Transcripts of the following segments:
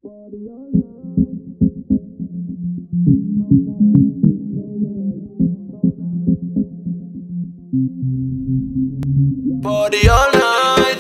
Party all night.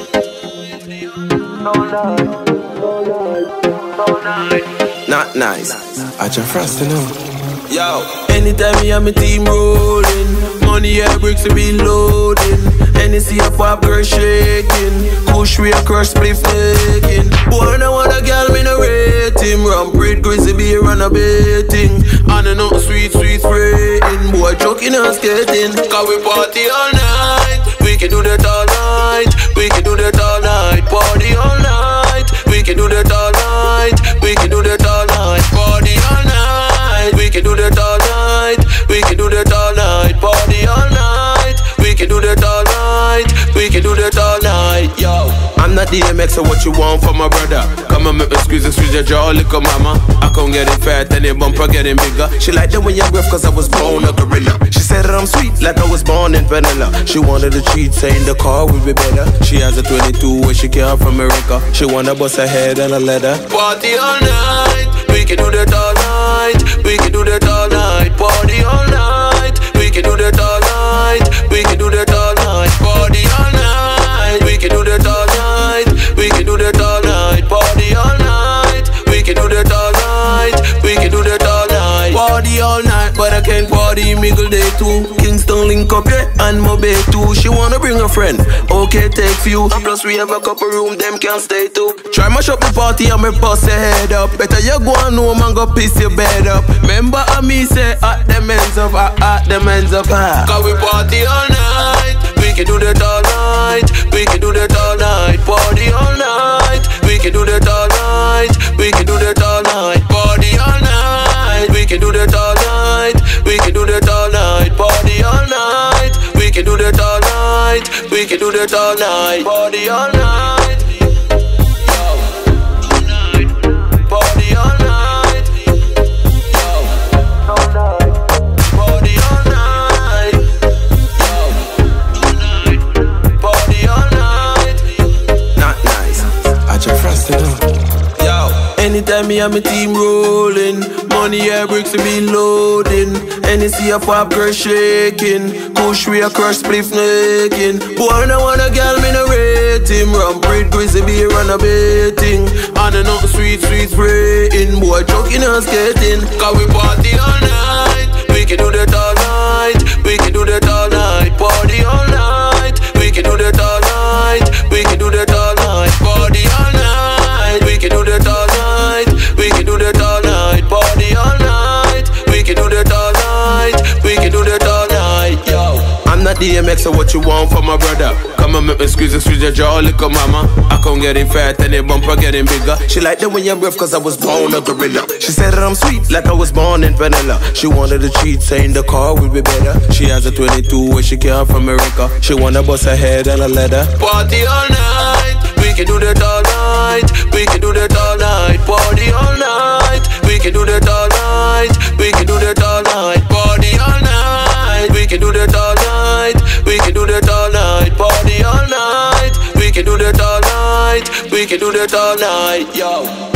Not nice. I JaFrass, you know. Yo, anytime me and my team rolling, money air bricks to be loading. Hennessy a pop girl shaking, push we a crush spliff making. Boy, no want a girl me no rate him. Rum bread grizzly beer and a baiting. And a nothing sweet spraying. Boy choking and skating. Cause we party all night. We can do that all night. We can do that all night. Party all night. We can do that all night. We can do that all night. Party all night. We can do that all night. We can do that all night. Party all night. We can do that all night. We can do that all night. Yo, I'm not DMX, so what you want from my brother? Come on, make me squeeze your jaw, little mama. I can't get it fat and your bumper getting bigger. She liked it when you rough cause I was born a gorilla. She said that I'm sweet like I was born in vanilla. She wanted to cheat, saying the car would be better. She has a 22 where she came from America. She wanna bust her head and a leather. Party all night. We can do that all night. We can do that all night. Party all night. We can do that all night. We can do that all night. Party all night. We can do that all night. We can do that all night. Party all night. We can do that all night. We can do that all night. Party all night, but I can't party mingle day too. Kingston link up, yeah, and Mobay too. She wanna bring a friend, okay, take few. Plus we have a couple room, them can stay too. Try mash up the party and me bust your head up. Better you go on home and go piss your bed up. Remember me say at them ends up, at them ends up. Cause we party all night. We can do that all night. We can do that all night. Party all night. We can do that all night. We can do that all night. Party all night. We can do that all night. We can do that all night. Party all night. We can do that all night. We can do that all night. Party all night. Yo, party all night. Yo, party all night. Yo, party all night. Not nice. I JaFrass, you know. Anytime me and my team rolling, money air bricks to be loading. Hennessy a pop girl shaking, push we a crush spliff making. Boy, no want a girl me no rate him. Rum bread grizzly beer and a baiting. And a nothing sweet spraying. Boy choking and skating. Cause we party all night. We can do that all night. We can do that all night. Party all night. We can do that all night. We can do that all night. Party all night. We can do that all night. We can do that all night. Party all night. We can do that all night. We can do that all night. Yo, I'm not DMX, so what you want from my brother? Come on, make me squeeze your jaw, little mama. I can't get it fat and your bumper getting bigger. She liked it when you rough cause I was born a gorilla. She said that I'm sweet like I was born in vanilla. She wanted to cheat, saying the car would be better. She has a 22 where she came from America. She wanna bust her head and a leather. Party all night. We can do that all night. We can do that all night. Party all night. We can do that all night. We can do that all night. Party all night. We can do that all night. We can do that all night. Party all night. We can do that all night. We can do that all night. Yo.